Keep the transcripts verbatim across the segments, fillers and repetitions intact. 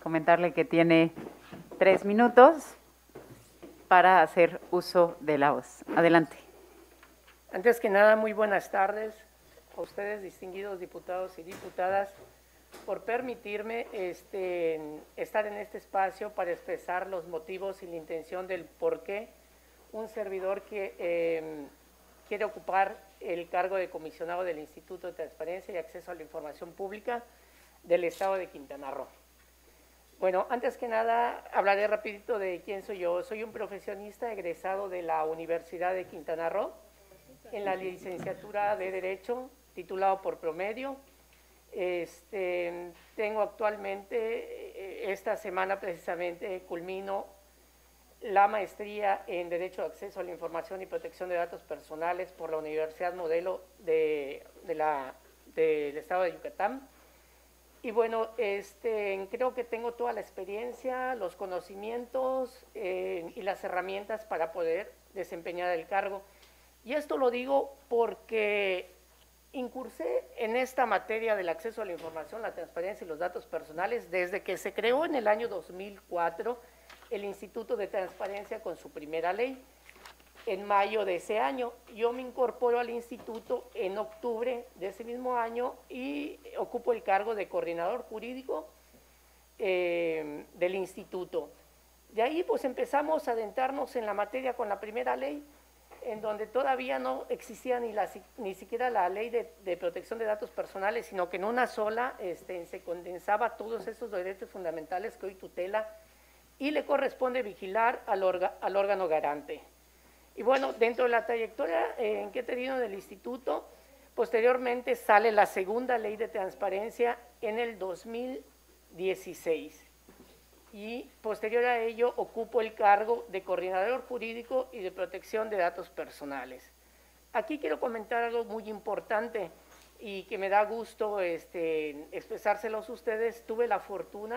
comentarle que tiene tres minutos para hacer uso de la voz. Adelante. Antes que nada, muy buenas tardes a ustedes, distinguidos diputados y diputadas, por permitirme este, estar en este espacio para expresar los motivos y la intención del por qué un servidor que eh, quiere ocupar el cargo de comisionado del Instituto de Transparencia y Acceso a la Información Pública del Estado de Quintana Roo. Bueno, antes que nada, hablaré rapidito de quién soy yo. Soy un profesionista egresado de la Universidad de Quintana Roo en la licenciatura de Derecho, titulado por promedio. Este, tengo actualmente, esta semana precisamente, culmino la maestría en Derecho de Acceso a la Información y Protección de Datos Personales por la Universidad Modelo de, de la, del Estado de Yucatán. Y bueno, este, creo que tengo toda la experiencia, los conocimientos eh, y las herramientas para poder desempeñar el cargo. Y esto lo digo porque incursé en esta materia del acceso a la información, la transparencia y los datos personales desde que se creó en el año dos mil cuatro el Instituto de Transparencia con su primera ley. En mayo de ese año, yo me incorporo al instituto en octubre de ese mismo año y ocupo el cargo de coordinador jurídico eh, del instituto. De ahí pues empezamos a adentrarnos en la materia con la primera ley, en donde todavía no existía ni, la, ni siquiera la ley de, de protección de datos personales, sino que en una sola este, se condensaba todos esos derechos fundamentales que hoy tutela y le corresponde vigilar al, orga, al órgano garante. Y bueno, dentro de la trayectoria eh, en que he tenido en el instituto, posteriormente sale la segunda ley de transparencia en el dos mil dieciséis. Y posterior a ello ocupo el cargo de coordinador jurídico y de protección de datos personales. Aquí quiero comentar algo muy importante y que me da gusto este, expresárselos a ustedes. Tuve la fortuna,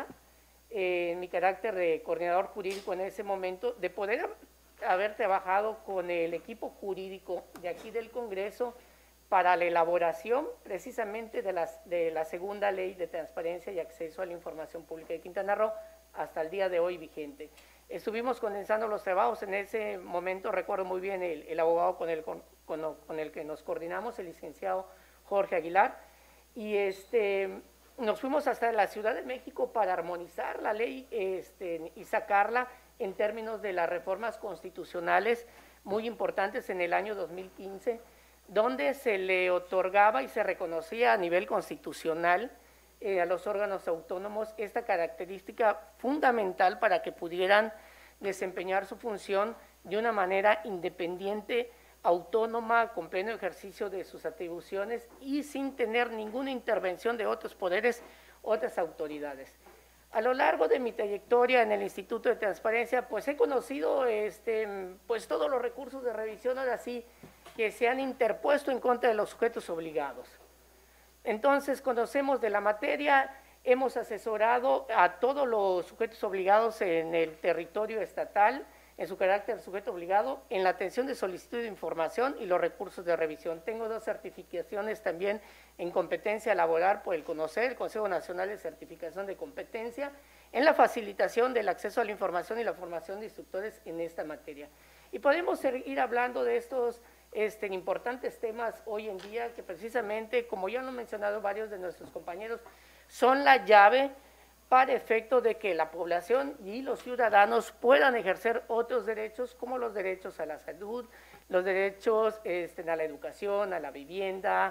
eh, en mi carácter de coordinador jurídico en ese momento, de poder haber trabajado con el equipo jurídico de aquí del Congreso para la elaboración precisamente de, las, de la segunda ley de transparencia y acceso a la información pública de Quintana Roo, hasta el día de hoy vigente. Estuvimos condensando los trabajos, en ese momento recuerdo muy bien el, el abogado con el, con, con el que nos coordinamos, el licenciado Jorge Aguilar, y este, nos fuimos hasta la Ciudad de México para armonizar la ley este, y sacarla en términos de las reformas constitucionales muy importantes en el año dos mil quince, donde se le otorgaba y se reconocía a nivel constitucional eh, a los órganos autónomos esta característica fundamental para que pudieran desempeñar su función de una manera independiente, autónoma, con pleno ejercicio de sus atribuciones y sin tener ninguna intervención de otros poderes, otras autoridades. A lo largo de mi trayectoria en el Instituto de Transparencia, pues he conocido este, pues todos los recursos de revisión, ahora sí, que se han interpuesto en contra de los sujetos obligados. Entonces, conocemos de la materia, hemos asesorado a todos los sujetos obligados en el territorio estatal, en su carácter de sujeto obligado, en la atención de solicitud de información y los recursos de revisión. Tengo dos certificaciones también en competencia laboral por el CONOCER, el Consejo Nacional de Certificación de Competencia, en la facilitación del acceso a la información y la formación de instructores en esta materia. Y podemos seguir hablando de estos este, importantes temas hoy en día que precisamente, como ya lo han mencionado varios de nuestros compañeros, son la llave para efecto de que la población y los ciudadanos puedan ejercer otros derechos como los derechos a la salud, los derechos este, a la educación, a la vivienda,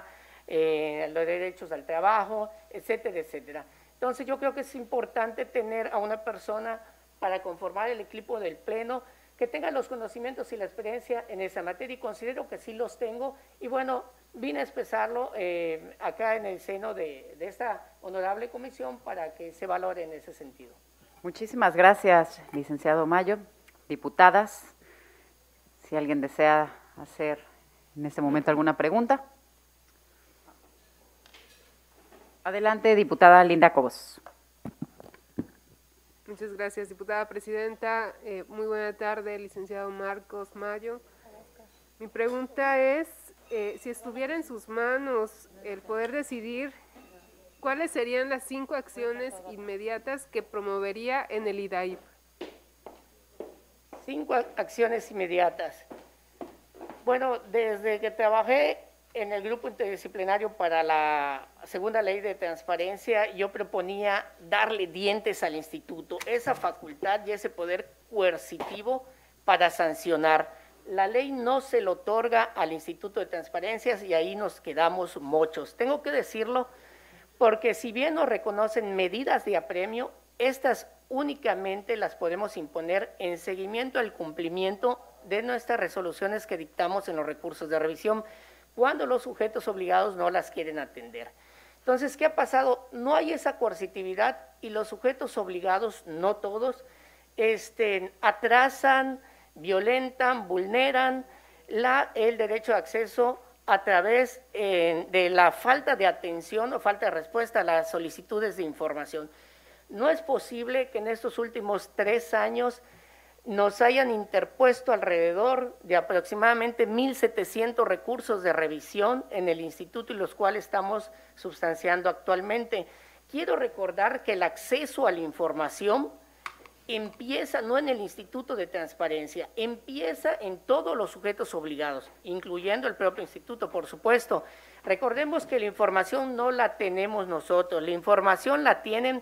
eh, los derechos al trabajo, etcétera, etcétera. Entonces yo creo que es importante tener a una persona para conformar el equipo del Pleno que tenga los conocimientos y la experiencia en esa materia y considero que sí los tengo y bueno, vine a expresarlo eh, acá en el seno de, de esta honorable comisión para que se valore en ese sentido. Muchísimas gracias, licenciado Mayo. Diputadas, si alguien desea hacer en este momento alguna pregunta. Adelante, diputada Linda Cobos. Muchas gracias, diputada presidenta. Eh, muy buena tarde, licenciado Marcos Mayo. Mi pregunta es, eh, si estuviera en sus manos el poder decidir ¿cuáles serían las cinco acciones inmediatas que promovería en el I D A I P? Cinco acciones inmediatas. Bueno, desde que trabajé en el grupo interdisciplinario para la segunda ley de transparencia, yo proponía darle dientes al instituto, esa facultad y ese poder coercitivo para sancionar. La ley no se lo otorga al Instituto de Transparencias y ahí nos quedamos mochos. Tengo que decirlo porque si bien nos reconocen medidas de apremio, estas únicamente las podemos imponer en seguimiento al cumplimiento de nuestras resoluciones que dictamos en los recursos de revisión, cuando los sujetos obligados no las quieren atender. Entonces, ¿qué ha pasado? No hay esa coercitividad y los sujetos obligados, no todos, este, atrasan, violentan, vulneran la, el derecho de acceso a través eh, de la falta de atención o falta de respuesta a las solicitudes de información. No es posible que en estos últimos tres años nos hayan interpuesto alrededor de aproximadamente mil setecientos recursos de revisión en el instituto y los cuales estamos substanciando actualmente. Quiero recordar que el acceso a la información empieza no en el Instituto de Transparencia, empieza en todos los sujetos obligados, incluyendo el propio instituto, por supuesto. Recordemos que la información no la tenemos nosotros, la información la tienen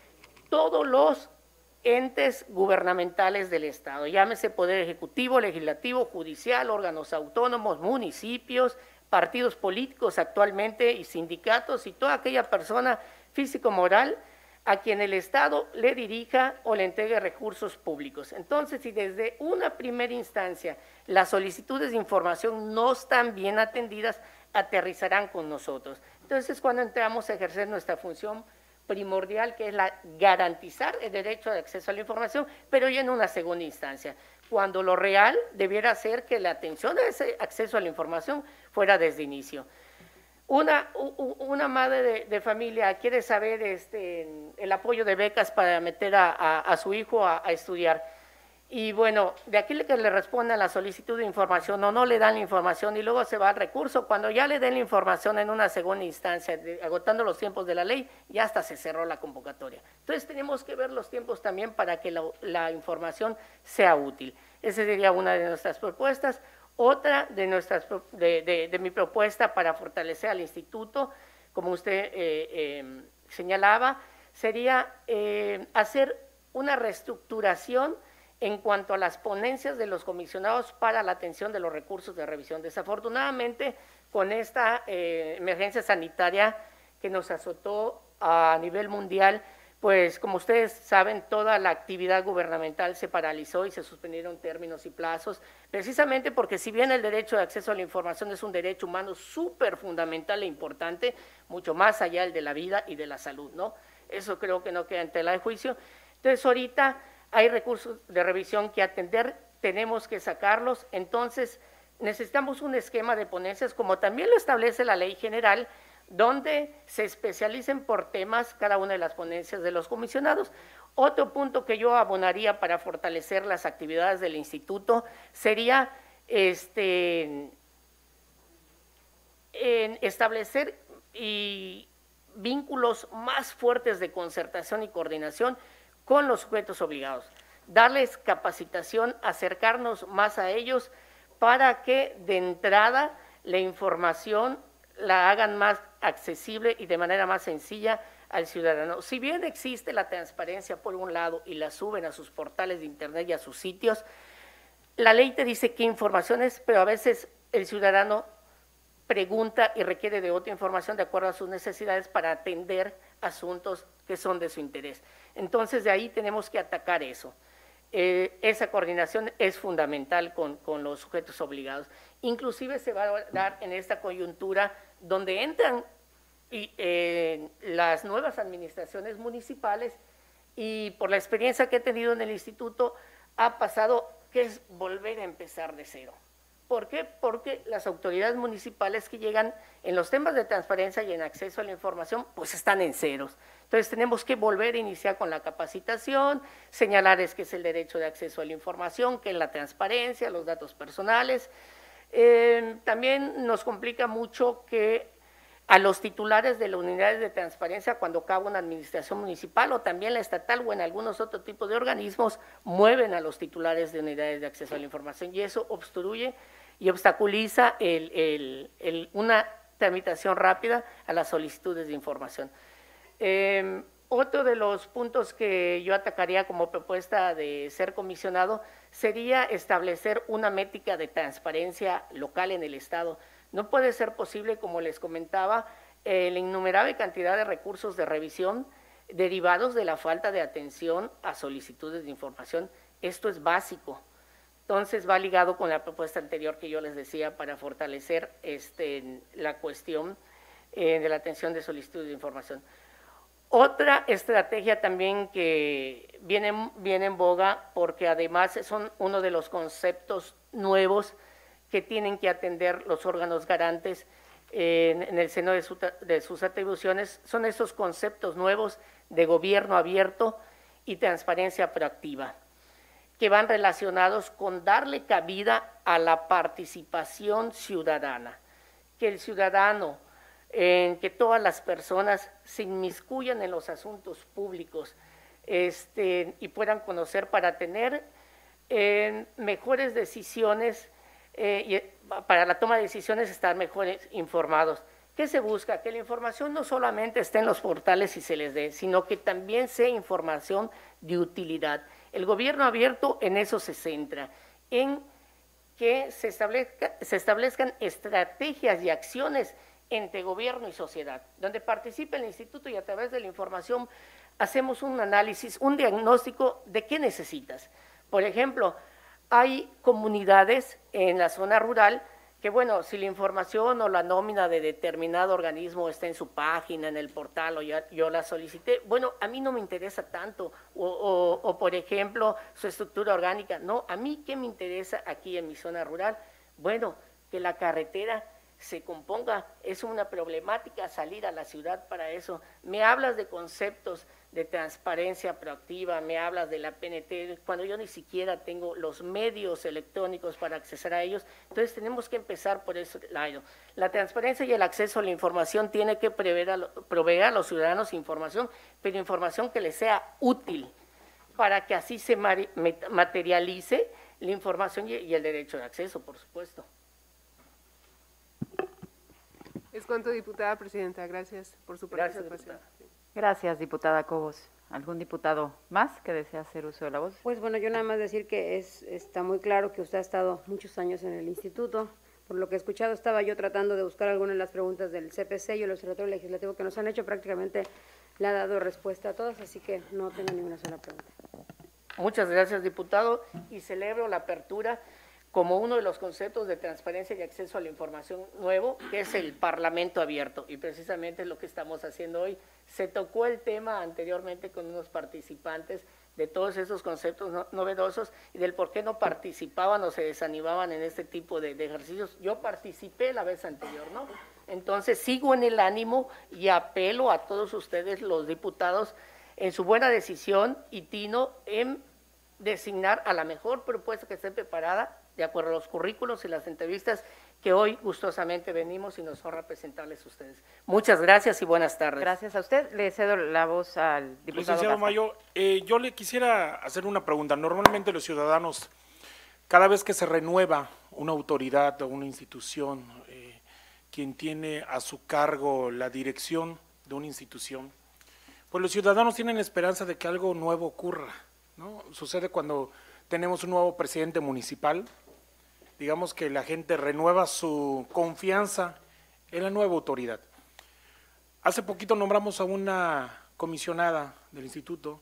todos los entes gubernamentales del Estado, llámese Poder Ejecutivo, Legislativo, Judicial, órganos autónomos, municipios, partidos políticos actualmente y sindicatos y toda aquella persona físico-moral a quien el Estado le dirija o le entregue recursos públicos. Entonces, si desde una primera instancia las solicitudes de información no están bien atendidas, aterrizarán con nosotros. Entonces, es cuando entramos a ejercer nuestra función primordial, que es la garantizar el derecho de acceso a la información, pero ya en una segunda instancia, cuando lo real debiera ser que la atención a ese acceso a la información fuera desde inicio. Una, una madre de, de familia quiere saber este, el apoyo de becas para meter a, a, a su hijo a, a estudiar. Y bueno, de aquí que le respondan la solicitud de información o no le dan la información y luego se va al recurso, cuando ya le den la información en una segunda instancia, de, agotando los tiempos de la ley, ya hasta se cerró la convocatoria. Entonces tenemos que ver los tiempos también para que la, la información sea útil. Esa sería una de nuestras propuestas. Otra de, nuestras, de, de, de mi propuesta para fortalecer al instituto, como usted eh, eh, señalaba, sería eh, hacer una reestructuración en cuanto a las ponencias de los comisionados para la atención de los recursos de revisión. Desafortunadamente, con esta eh, emergencia sanitaria que nos azotó a nivel mundial, pues como ustedes saben, toda la actividad gubernamental se paralizó y se suspendieron términos y plazos, precisamente porque si bien el derecho de acceso a la información es un derecho humano súper fundamental e importante, mucho más allá del de la vida y de la salud, ¿no? Eso creo que no queda en tela de juicio. Entonces, ahorita hay recursos de revisión que atender, tenemos que sacarlos, entonces necesitamos un esquema de ponencias, como también lo establece la ley general, donde se especialicen por temas cada una de las ponencias de los comisionados. Otro punto que yo abonaría para fortalecer las actividades del instituto sería este, en establecer y vínculos más fuertes de concertación y coordinación con los sujetos obligados, darles capacitación, acercarnos más a ellos para que de entrada la información la hagan más accesible y de manera más sencilla al ciudadano. Si bien existe la transparencia por un lado y la suben a sus portales de internet y a sus sitios, la ley te dice qué informaciones, pero a veces el ciudadano pregunta y requiere de otra información de acuerdo a sus necesidades para atender asuntos que son de su interés. Entonces, de ahí tenemos que atacar eso. Eh, esa coordinación es fundamental con, con los sujetos obligados. Inclusive se va a dar en esta coyuntura donde entran y, eh, las nuevas administraciones municipales y por la experiencia que he tenido en el instituto ha pasado que es volver a empezar de cero. ¿Por qué? Porque las autoridades municipales que llegan en los temas de transparencia y en acceso a la información, pues están en ceros. Entonces tenemos que volver a iniciar con la capacitación, señalar es que es el derecho de acceso a la información, que es la transparencia, los datos personales. Eh, también nos complica mucho que a los titulares de las unidades de transparencia cuando acaba una administración municipal o también la estatal o en algunos otros tipos de organismos mueven a los titulares de unidades de acceso a la información y eso obstruye y obstaculiza el, el, el, una tramitación rápida a las solicitudes de información. Eh, otro de los puntos que yo atacaría como propuesta de ser comisionado sería establecer una métrica de transparencia local en el Estado. No puede ser posible, como les comentaba, eh, la innumerable cantidad de recursos de revisión derivados de la falta de atención a solicitudes de información. Esto es básico. Entonces va ligado con la propuesta anterior que yo les decía para fortalecer este, la cuestión eh, de la atención de solicitudes de información. Otra estrategia también que viene, viene en boga, porque además son uno de los conceptos nuevos que tienen que atender los órganos garantes eh, en, en el seno de, su, de sus atribuciones, son esos conceptos nuevos de gobierno abierto y transparencia proactiva, que van relacionados con darle cabida a la participación ciudadana, que el ciudadano, en que todas las personas se inmiscuyan en los asuntos públicos este, y puedan conocer para tener eh, mejores decisiones, eh, y para la toma de decisiones estar mejores informados. ¿Qué se busca? Que la información no solamente esté en los portales y se les dé, sino que también sea información de utilidad. El gobierno abierto en eso se centra, en que se, establezca, se establezcan estrategias y acciones entre gobierno y sociedad, donde participa el instituto y a través de la información hacemos un análisis, un diagnóstico de qué necesitas. Por ejemplo, hay comunidades en la zona rural que, bueno, si la información o la nómina de determinado organismo está en su página, en el portal, o ya, yo la solicité, bueno, a mí no me interesa tanto, o, o, o por ejemplo, su estructura orgánica, no, a mí ¿qué me interesa aquí en mi zona rural? Bueno, que la carretera se componga, es una problemática salir a la ciudad para eso. Me hablas de conceptos de transparencia proactiva, me hablas de la P N T, cuando yo ni siquiera tengo los medios electrónicos para acceder a ellos, entonces tenemos que empezar por ese lado. La transparencia y el acceso a la información tiene que proveer a, lo, proveer a los ciudadanos información, pero información que les sea útil, para que así se materialice la información y, y el derecho de acceso, por supuesto. Es cuanto, diputada presidenta. Gracias por su participación. Gracias, Gracias, diputada Cobos. ¿Algún diputado más que desea hacer uso de la voz? Pues bueno, yo nada más decir que es, está muy claro que usted ha estado muchos años en el instituto. Por lo que he escuchado, estaba yo tratando de buscar algunas de las preguntas del C P C y el Observatorio Legislativo que nos han hecho, prácticamente le ha dado respuesta a todas, así que no tengo ninguna sola pregunta. Muchas gracias, diputado, y celebro la apertura como uno de los conceptos de transparencia y acceso a la información nuevo, que es el Parlamento abierto, y precisamente es lo que estamos haciendo hoy. Se tocó el tema anteriormente con unos participantes de todos esos conceptos no, novedosos y del por qué no participaban o se desanimaban en este tipo de, de ejercicios. Yo participé la vez anterior, ¿no? Entonces sigo en el ánimo y apelo a todos ustedes, los diputados, en su buena decisión y tino en designar a la mejor propuesta que esté preparada de acuerdo a los currículos y las entrevistas que hoy gustosamente venimos y nos honra presentarles a ustedes. Muchas gracias y buenas tardes. Gracias a usted. Le cedo la voz al diputado Licenciado Gaza. Mayo, eh, yo le quisiera hacer una pregunta. Normalmente los ciudadanos, cada vez que se renueva una autoridad o una institución, eh, quien tiene a su cargo la dirección de una institución, pues los ciudadanos tienen esperanza de que algo nuevo ocurra, ¿no? Sucede cuando tenemos un nuevo presidente municipal, digamos que la gente renueva su confianza en la nueva autoridad. Hace poquito nombramos a una comisionada del instituto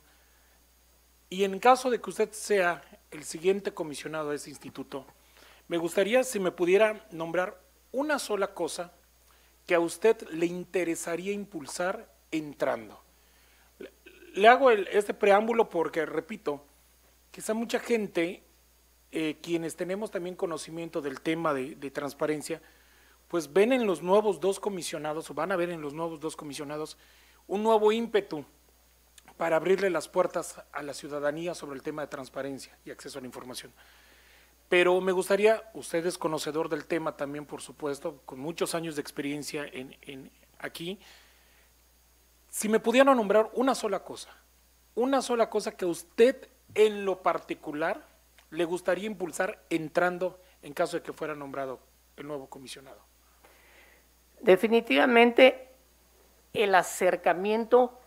y en caso de que usted sea el siguiente comisionado de ese instituto, me gustaría si me pudiera nombrar una sola cosa que a usted le interesaría impulsar entrando. Le, le hago el, este preámbulo porque, repito, quizá mucha gente, eh, quienes tenemos también conocimiento del tema de, de transparencia, pues ven en los nuevos dos comisionados, o van a ver en los nuevos dos comisionados, un nuevo ímpetu para abrirle las puertas a la ciudadanía sobre el tema de transparencia y acceso a la información. Pero me gustaría, usted es conocedor del tema también, por supuesto, con muchos años de experiencia en, en, aquí, si me pudieran nombrar una sola cosa, una sola cosa que a usted en lo particular le gustaría impulsar entrando en caso de que fuera nombrado el nuevo comisionado. Definitivamente el acercamiento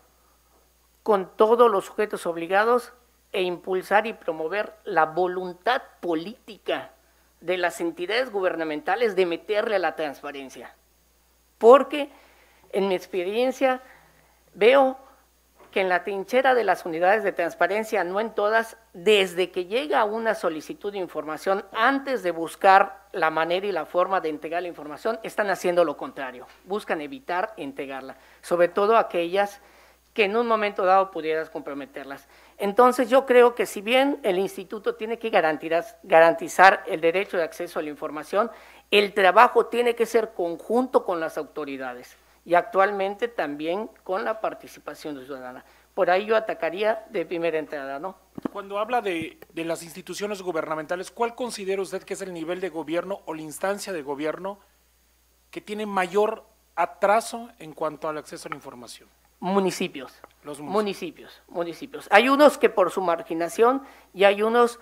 con todos los sujetos obligados e impulsar y promover la voluntad política de las entidades gubernamentales de meterle a la transparencia. Porque en mi experiencia veo que en la trinchera de las unidades de transparencia, no en todas, desde que llega una solicitud de información, antes de buscar la manera y la forma de entregar la información, están haciendo lo contrario, buscan evitar entregarla, sobre todo aquellas que en un momento dado pudieras comprometerlas. Entonces yo creo que si bien el instituto tiene que garantizar, garantizar el derecho de acceso a la información, el trabajo tiene que ser conjunto con las autoridades y actualmente también con la participación ciudadana. Por ahí yo atacaría de primera entrada, ¿no? Cuando habla de, de las instituciones gubernamentales, ¿cuál considera usted que es el nivel de gobierno o la instancia de gobierno que tiene mayor atraso en cuanto al acceso a la información? Municipios, Los municipios. municipios, municipios. Hay unos que por su marginación y hay unos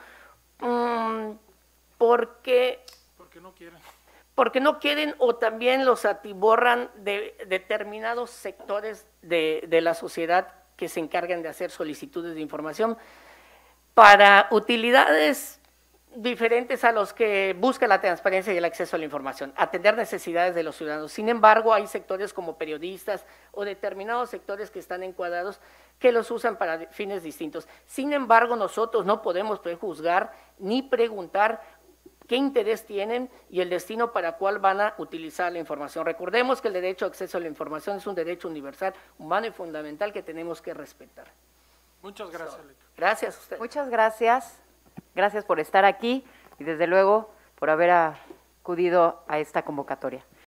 mmm, porque, porque no quieren. Porque no quieren o también los atiborran de determinados sectores de, de la sociedad que se encargan de hacer solicitudes de información para utilidades diferentes a los que busca la transparencia y el acceso a la información, atender necesidades de los ciudadanos. Sin embargo, hay sectores como periodistas o determinados sectores que están encuadrados que los usan para fines distintos. Sin embargo, nosotros no podemos prejuzgar ni preguntar qué interés tienen y el destino para cuál van a utilizar la información. Recordemos que el derecho a acceso a la información es un derecho universal, humano y fundamental que tenemos que respetar. Muchas gracias, Leto. Gracias a usted. Muchas gracias. Gracias por estar aquí y desde luego por haber acudido a esta convocatoria.